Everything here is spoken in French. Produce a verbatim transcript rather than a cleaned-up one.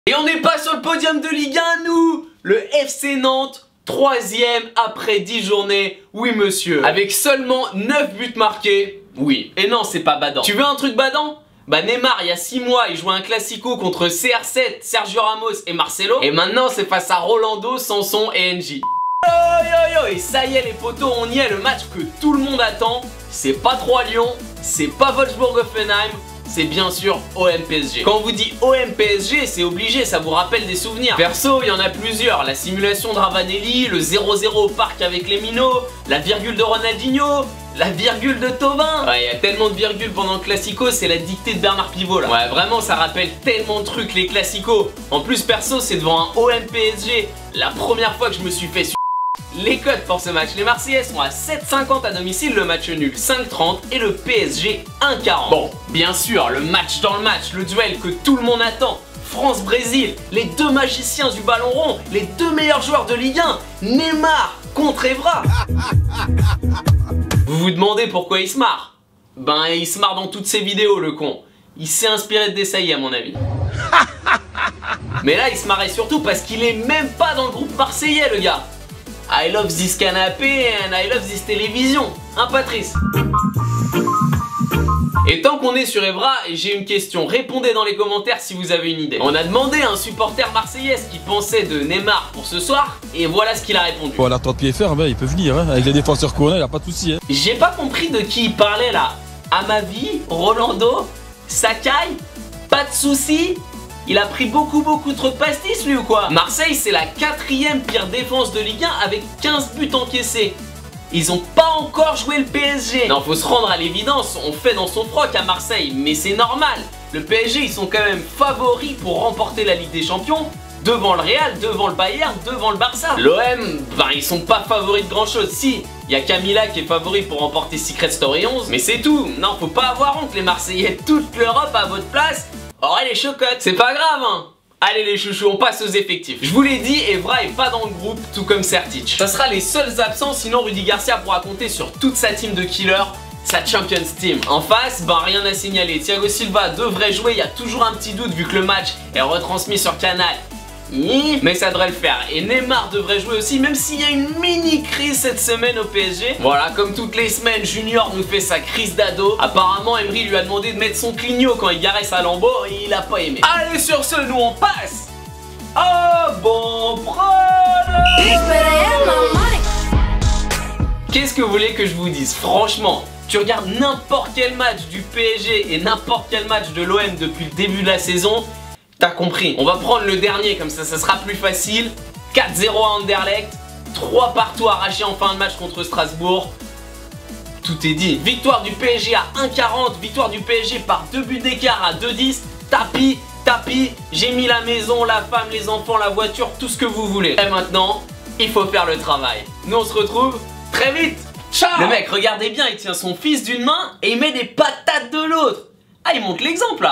Et on n'est pas sur le podium de Ligue un, nous. Le F C Nantes, troisième après dix journées, oui monsieur. Avec seulement neuf buts marqués, oui. Et non, c'est pas badant. Tu veux un truc badant? Bah Neymar, il y a six mois, il jouait un classico contre C R sept, Sergio Ramos et Marcelo. Et maintenant, c'est face à Rolando, Sanson et N J. Yo yo yo, et ça y est les potos, on y est, le match que tout le monde attend. C'est pas trois Lyon, c'est pas Wolfsburg-Hoffenheim, c'est bien sûr O M P S G. Quand on vous dit O M P S G, c'est obligé, ça vous rappelle des souvenirs. Perso, il y en a plusieurs. La simulation de Ravanelli, le zéro zéro au parc avec les minots, la virgule de Ronaldinho, la virgule de Thauvin. Ouais, il y a tellement de virgules pendant le Classico, c'est la dictée de Bernard Pivot là. Ouais, vraiment, ça rappelle tellement de trucs les Classicos. En plus, perso, c'est devant un O M P S G. La première fois que je me suis fait su... Les cotes pour ce match, les Marseillais sont à sept cinquante à domicile, le match nul cinq trente et le P S G un quarante. Bon, bien sûr, le match dans le match, le duel que tout le monde attend. France-Brésil, les deux magiciens du ballon rond, les deux meilleurs joueurs de Ligue un, Neymar contre Evra. Vous vous demandez pourquoi il se marre? Ben, il se marre dans toutes ses vidéos, le con. Il s'est inspiré de Desailly à mon avis. Mais là, il se marrait surtout parce qu'il est même pas dans le groupe marseillais, le gars. I love this canapé and I love this télévision. Hein, Patrice? Et tant qu'on est sur Evra, j'ai une question. Répondez dans les commentaires si vous avez une idée. On a demandé à un supporter marseillais ce qu'il pensait de Neymar pour ce soir, et voilà ce qu'il a répondu. Bon, la tente pied ferme, hein, il peut venir, hein. Avec les défenseurs qu'on a, il n'y a pas de souci. Hein. J'ai pas compris de qui il parlait là. Amavi, Rolando, Sakai, pas de soucis. Il a pris beaucoup beaucoup trop de pastis lui ou quoi? Marseille, c'est la quatrième pire défense de Ligue un avec quinze buts encaissés. Ils ont pas encore joué le P S G. Non, faut se rendre à l'évidence, on fait dans son froc à Marseille, mais c'est normal. Le P S G, ils sont quand même favoris pour remporter la Ligue des Champions, devant le Real, devant le Bayern, devant le Barça. L'O M, ben ils sont pas favoris de grand chose. Si, il y a Camilla qui est favori pour remporter Secret Story onze, mais c'est tout. Non, faut pas avoir honte les Marseillais, toute l'Europe à votre place. Oh les chocottes, c'est pas grave hein. Allez les chouchous, on passe aux effectifs. Je vous l'ai dit, Evra est pas dans le groupe, tout comme Sertic. Ça sera les seuls absents, sinon Rudy Garcia pourra compter sur toute sa team de killers, sa Champions Team. En face, ben rien à signaler. Thiago Silva devrait jouer, il y a toujours un petit doute vu que le match est retransmis sur Canal. Mais ça devrait le faire. Et Neymar devrait jouer aussi, même s'il y a une mini crise cette semaine au P S G. Voilà, comme toutes les semaines, Junior nous fait sa crise d'ado. Apparemment, Emery lui a demandé de mettre son clignot quand il garait sa Lambo et il a pas aimé. Allez, sur ce, nous on passe au bon prod. Qu'est-ce que vous voulez que je vous dise? Franchement, tu regardes n'importe quel match du P S G et n'importe quel match de l'O M depuis le début de la saison, t'as compris. On va prendre le dernier, comme ça, ça sera plus facile. quatre zéro à Anderlecht, trois partout arrachés en fin de match contre Strasbourg. Tout est dit. Victoire du P S G à un quarante, victoire du P S G par deux buts d'écart à deux dix. Tapis, tapis, j'ai mis la maison, la femme, les enfants, la voiture, tout ce que vous voulez. Et maintenant, il faut faire le travail. Nous, on se retrouve très vite. Ciao. Le mec, regardez bien, il tient son fils d'une main et il met des patates de l'autre. Ah, il montre l'exemple là.